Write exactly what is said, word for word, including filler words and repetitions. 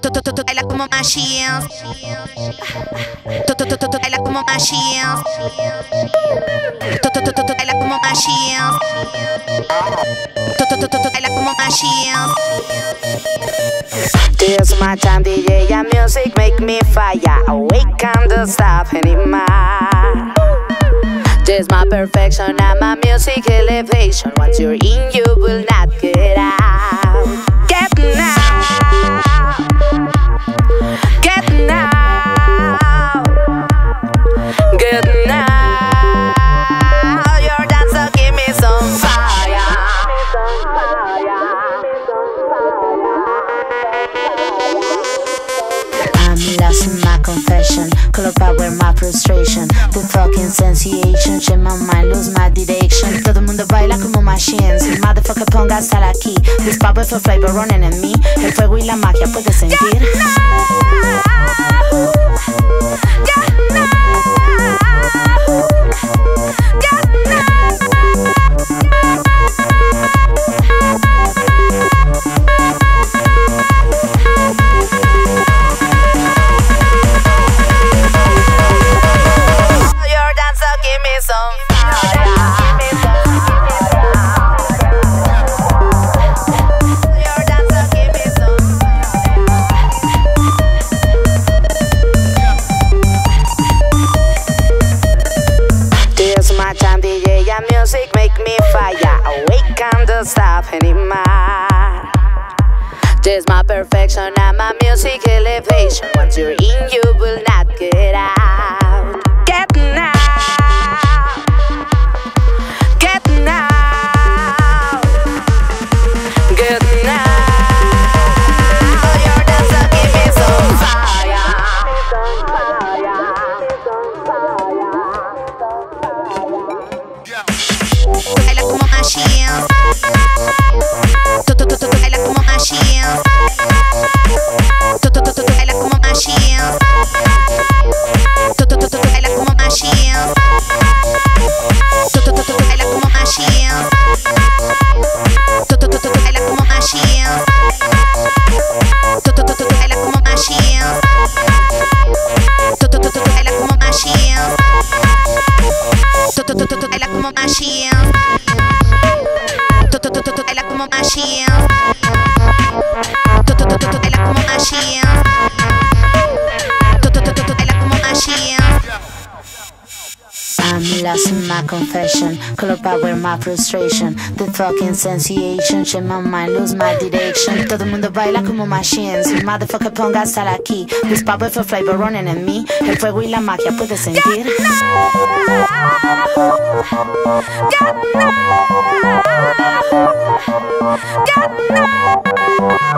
Baila como machines. Baila como machines. Baila como machines. Baila como machines. This my time, D J and music make me fire. We can't stop anymore. This my perfection and my music elevation. Once you're in, you will not get out. Get now, get now, get now. Your dancer give me some fire. I'm lost in my confession. Color power, my frustration. The fucking sensation. Shit, my mind, lose my direction. Todo el mundo baila como machines. El motherfucker ponga hasta aquí. This powerful flavor running in me. El fuego y la magia puedes sentir. Get now. Get now. Get now. Your dancer give me some fire. Your dancer give me some fire. This my time, D J and music make me fire. We can't stop anymore. This my perfection and my music elevation. Once you're in, you will not get out. Get now, get now, get now. Your dancer give me some fire. Baila como machines. Baila como machines. Baila como machines. Baila como machines. Baila como machines. Baila como machines. Baila como machines. Baila como machines. Baila como machines. Baila como machines. Baila como machines. Baila como machines. I'm lost in my confession. Color power, my frustration. The fucking sensation. Shit, my mind, lose my direction. Todo el mundo baila como machines. El motherfucker ponga hasta aquí. This powerful flavor running in me. El fuego y la magia puedes sentir. Get now. Get now.